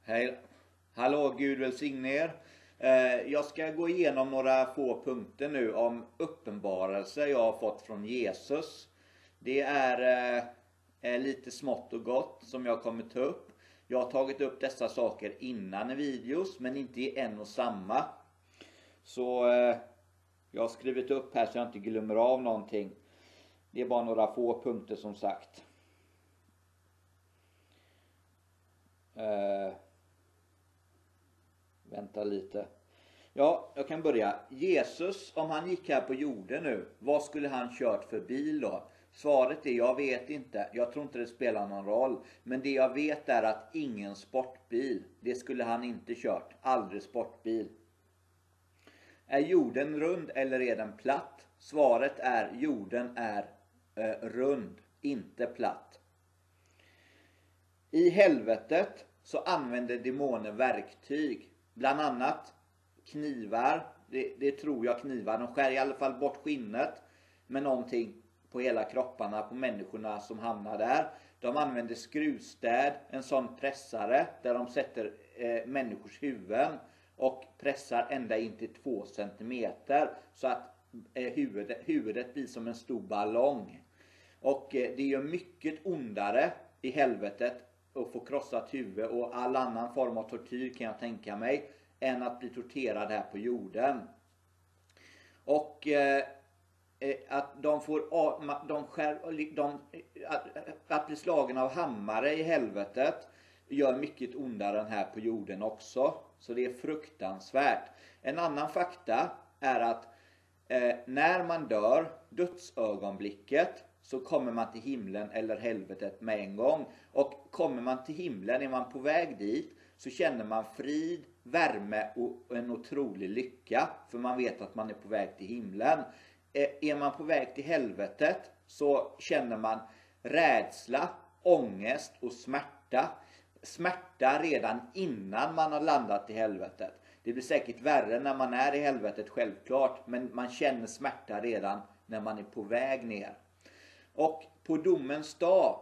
Hej. Hallå, Gud välsigne er. Jag ska gå igenom några få punkter nu om uppenbarelse jag har fått från Jesus. Det är lite smått och gott som jag kommer ta upp. Jag har tagit upp dessa saker innan i videos, men inte i en och samma. Så jag har skrivit upp här så jag inte glömmer av någonting. Det är bara några få punkter som sagt. Vänta lite. Ja, jag kan börja. Jesus, om han gick här på jorden nu, vad skulle han kört för bil då? Svaret är jag vet inte. Jag tror inte det spelar någon roll. Men det jag vet är att ingen sportbil. Det skulle han inte kört. Aldrig sportbil. Är jorden rund eller är den platt? Svaret är jorden är rund, inte platt. I helvetet så använder demoner verktyg. Bland annat knivar. Det tror jag knivar. De skär i alla fall bort skinnet med någonting på hela kropparna på människorna som hamnar där. De använder skruvstäd, en sån pressare där de sätter människors huvuden och pressar ända in till 2 centimeter så att huvudet blir som en stor ballong. Och det gör mycket ondare i helvetet att få krossat huvud och all annan form av tortyr kan jag tänka mig än att bli torterad här på jorden. Och att att bli slagen av hammare i helvetet gör mycket ondare än här på jorden också. Så det är fruktansvärt. En annan fakta är att när man dör, dödsögonblicket, så kommer man till himlen eller helvetet med en gång. Och kommer man till himlen, är man på väg dit, så känner man frid, värme och en otrolig lycka. För man vet att man är på väg till himlen. Är man på väg till helvetet så känner man rädsla, ångest och smärta. Smärta redan innan man har landat i helvetet. Det blir säkert värre när man är i helvetet självklart. Men man känner smärta redan när man är på väg ner. Och på domens dag,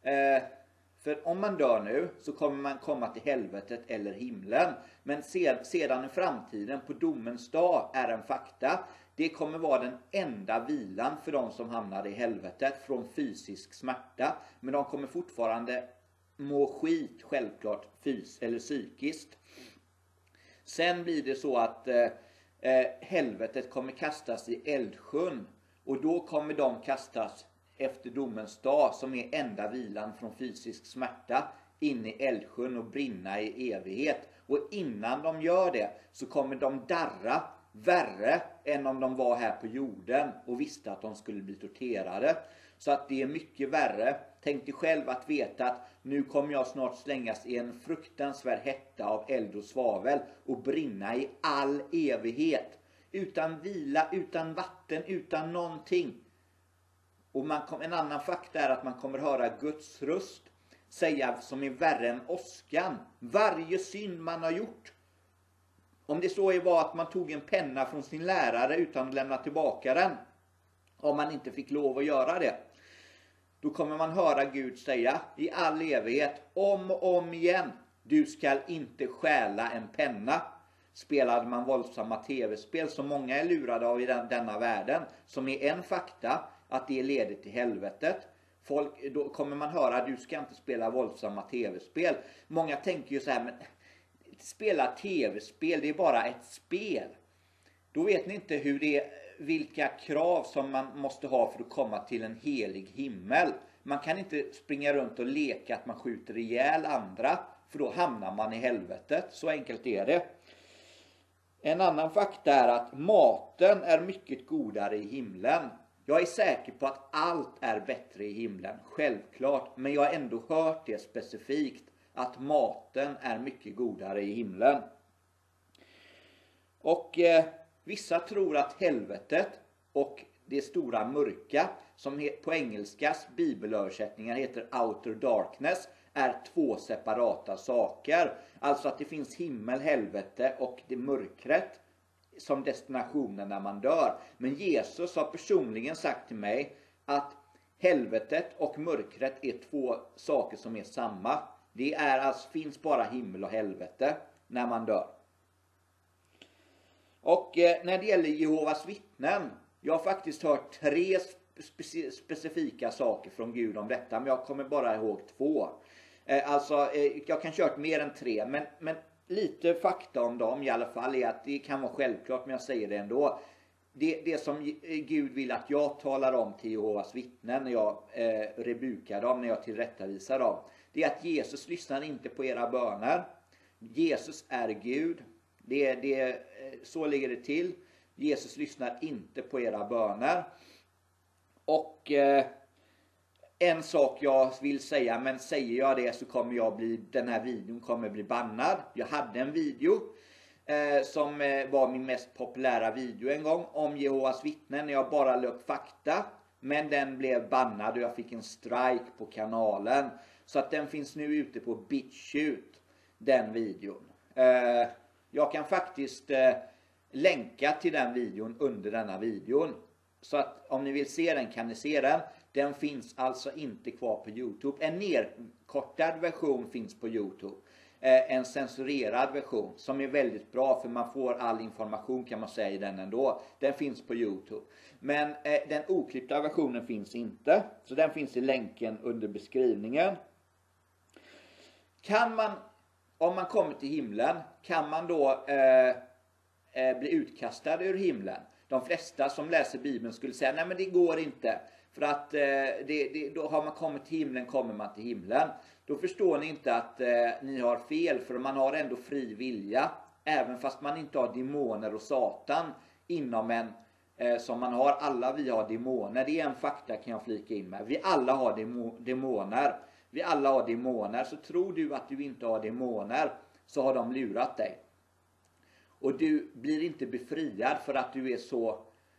för om man dör nu så kommer man komma till helvetet eller himlen. Men sedan i framtiden på domens dag är en fakta. Det kommer vara den enda vilan för de som hamnar i helvetet från fysisk smärta. Men de kommer fortfarande må skit självklart eller psykiskt. Sen blir det så att helvetet kommer kastas i eldsjön. Och då kommer de kastas efter domens dag som är enda vilan från fysisk smärta in i eldsjön och brinna i evighet. Och innan de gör det så kommer de darra värre än om de var här på jorden och visste att de skulle bli torterade. Så att det är mycket värre. Tänk dig själv att veta att nu kommer jag snart slängas i en fruktansvärd hetta av eld och svavel och brinna i all evighet. Utan vila, utan vatten, utan någonting. Och en annan fakta är att man kommer höra Guds röst säga som är värre än åskan. Varje synd man har gjort. Om det så var att man tog en penna från sin lärare utan att lämna tillbaka den. Om man inte fick lov att göra det. Då kommer man höra Gud säga i all evighet om och om igen. Du ska inte stjäla en penna. Spelade man våldsamma tv-spel som många är lurade av i denna världen. Som är en fakta att det leder till helvetet. Då kommer man höra du ska inte spela våldsamma tv-spel. Många tänker ju så här, men spela tv-spel, det är bara ett spel. Då vet ni inte vilka krav som man måste ha för att komma till en helig himmel. Man kan inte springa runt och leka att man skjuter ihjäl andra, för då hamnar man i helvetet. Så enkelt är det. En annan fakta är att maten är mycket godare i himlen. Jag är säker på att allt är bättre i himlen, självklart. Men jag har ändå hört det specifikt, att maten är mycket godare i himlen. Och vissa tror att helvetet och det stora mörka, som på engelskas bibelöversättningar heter outer darkness, är 2 separata saker. Alltså att det finns himmel, helvete och det mörkret som destinationen när man dör. Men Jesus har personligen sagt till mig att helvetet och mörkret är 2 saker som är samma. Det är alltså, finns bara himmel och helvete när man dör. Och när det gäller Jehovas vittnen, jag har faktiskt hört 3 specifika saker från Gud om detta, men jag kommer bara ihåg 2. Jag kan köra mer än 3, men lite fakta om dem i alla fall är att det kan vara självklart, men jag säger det ändå. Det som Gud vill att jag talar om till Jehovas vittnen när jag rebukar dem, när jag tillrättavisar dem, det är att Jesus lyssnar inte på era böner. Jesus är Gud. Så ligger det till. Jesus lyssnar inte på era böner. Och en sak jag vill säga, men säger jag det så kommer den här videon kommer bli bannad. Jag hade en video som var min mest populära video en gång om Jehovas vittnen när jag bara la upp fakta. Men den blev bannad och jag fick en strike på kanalen. Så att den finns nu ute på BitChute, den videon. Jag kan faktiskt länka till den videon under denna videon. Så att om ni vill se den kan ni se den. Den finns alltså inte kvar på YouTube. En nedkortad version finns på YouTube. En censurerad version som är väldigt bra för man får all information kan man säga i den ändå. Den finns på YouTube. Men den oklippta versionen finns inte. Så den finns i länken under beskrivningen. Om man kommer till himlen, kan man då bli utkastad ur himlen? De flesta som läser Bibeln skulle säga, nej men det går inte. För att då har man kommit till himlen, kommer man till himlen. Då förstår ni inte att ni har fel, för man har ändå fri vilja. Även fast man inte har demoner och satan inom en, som man har. Alla vi har demoner, det är en fakta kan jag flika in med. Vi alla har demoner. Vi alla har demoner, så tror du att du inte har demoner så har de lurat dig. Och du blir inte befriad för att du är så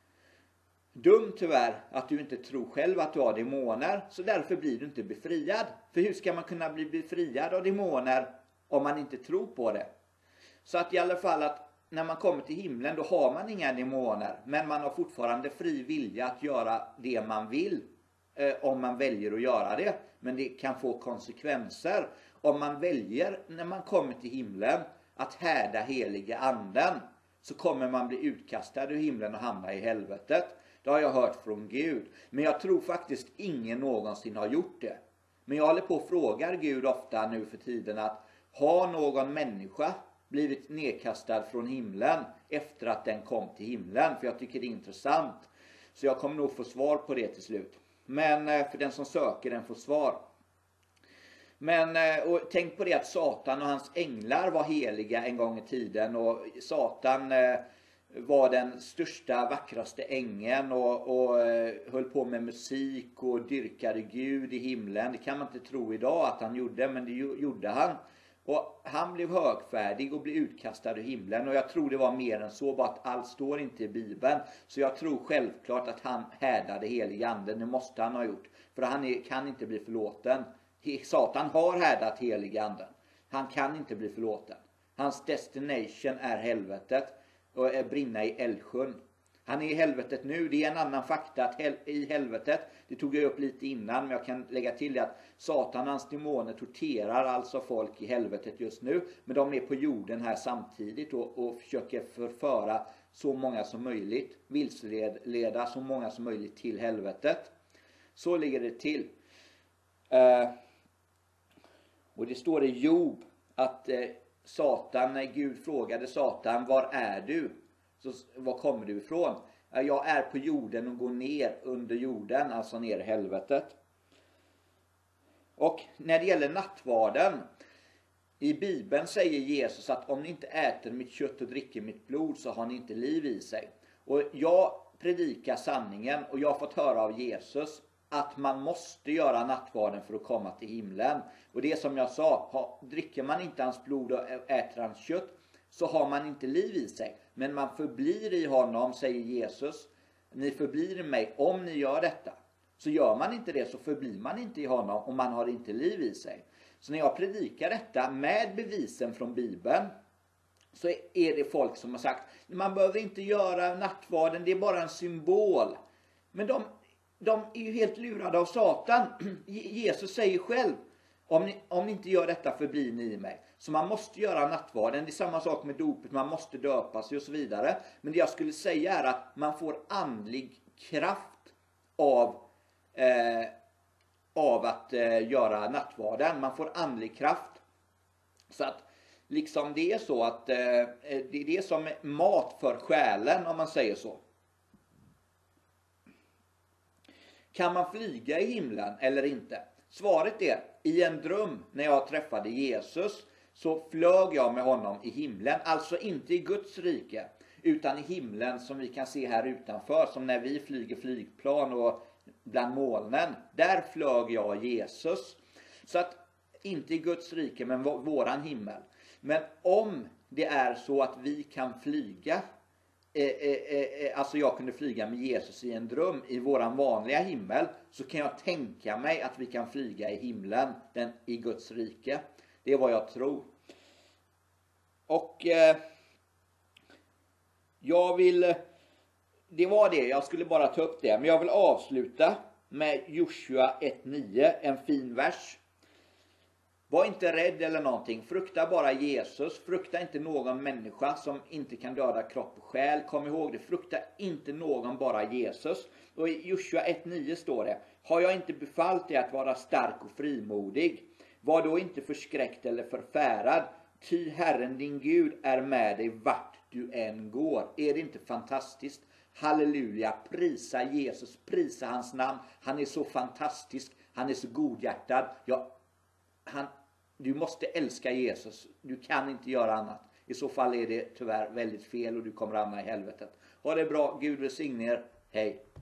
dum tyvärr att du inte tror själv att du har demoner. Så därför blir du inte befriad. För hur ska man kunna bli befriad av demoner om man inte tror på det? Så att i alla fall att när man kommer till himlen då har man inga demoner. Men man har fortfarande fri vilja att göra det man vill. Om man väljer att göra det. Men det kan få konsekvenser. Om man väljer när man kommer till himlen att härda heliga anden, så kommer man bli utkastad ur himlen och hamna i helvetet. Det har jag hört från Gud. Men jag tror faktiskt ingen någonsin har gjort det. Men jag håller på och frågar Gud ofta nu för tiden att har någon människa blivit nedkastad från himlen efter att den kom till himlen? För jag tycker det är intressant. Så jag kommer nog få svar på det till slut. Men för den som söker den får svar. Men och tänk på det att Satan och hans änglar var heliga en gång i tiden. Och Satan var den största, vackraste ängeln och höll på med musik och dyrkade Gud i himlen. Det kan man inte tro idag att han gjorde, men det gjorde han. Och han blev högfärdig och blev utkastad ur himlen. Och jag tror det var mer än så, bara att allt står inte i Bibeln. Så jag tror självklart att han härdade helig anden. Det måste han ha gjort. För han kan inte bli förlåten. Satan har härdat helig anden. Han kan inte bli förlåten. Hans destination är helvetet. Och brinna i eldsjön. Han är i helvetet nu. Det är en annan fakta att i helvetet, det tog jag upp lite innan, men jag kan lägga till att Satan och hans demoner torterar alltså folk i helvetet just nu. Men de är på jorden här samtidigt och försöker förföra så många som möjligt, vilseleda så många som möjligt till helvetet. Så ligger det till. Och det står i Job att Satan, när Gud frågade Satan, var är du? Så var kommer du ifrån? Jag är på jorden och går ner under jorden, alltså ner i helvetet. Och när det gäller nattvarden, i Bibeln säger Jesus att om ni inte äter mitt kött och dricker mitt blod så har ni inte liv i sig. Och jag predikar sanningen och jag har fått höra av Jesus att man måste göra nattvarden för att komma till himlen. Och det som jag sa, dricker man inte hans blod och äter hans kött så har man inte liv i sig. Men man förblir i honom, säger Jesus. Ni förblir i mig om ni gör detta. Så gör man inte det så förblir man inte i honom och man har inte liv i sig. Så när jag predikar detta med bevisen från Bibeln så är det folk som har sagt man behöver inte göra nattvarden, det är bara en symbol. Men de är ju helt lurade av Satan. Jesus säger själv Om ni inte gör detta förblir ni i mig. Så man måste göra nattvarden. Det är samma sak med dopet. Man måste döpa sig och så vidare. Men det jag skulle säga är att man får andlig kraft av att göra nattvarden. Man får andlig kraft. Så att liksom det är så att det är som mat för själen, om man säger så. Kan man flyga i himlen eller inte? Svaret är, i en dröm när jag träffade Jesus så flög jag med honom i himlen. Alltså inte i Guds rike, utan i himlen som vi kan se här utanför. Som när vi flyger flygplan och bland molnen. Där flög jag Jesus. Så att inte i Guds rike, men våran himmel. Men om det är så att vi kan flyga, alltså jag kunde flyga med Jesus i en dröm i våran vanliga himmel, så kan jag tänka mig att vi kan flyga i himlen, i Guds rike. Det är vad jag tror. Och det var det, jag skulle bara ta upp det. Men jag vill avsluta med Joshua 1:9, en fin vers. Var inte rädd eller någonting. Frukta bara Jesus. Frukta inte någon människa som inte kan döda kropp och själ. Kom ihåg det. Frukta inte någon, bara Jesus. Och i Joshua 1:9 står det: har jag inte befallt dig att vara stark och frimodig? Var då inte förskräckt eller förfärad. Ty Herren din Gud är med dig vart du än går. Är det inte fantastiskt? Halleluja. Prisa Jesus. Prisa hans namn. Han är så fantastisk. Han är så godhjärtad. Du måste älska Jesus. Du kan inte göra annat. I så fall är det tyvärr väldigt fel och du kommer hamna i helvetet. Ha det bra. Gud välsigne er. Hej.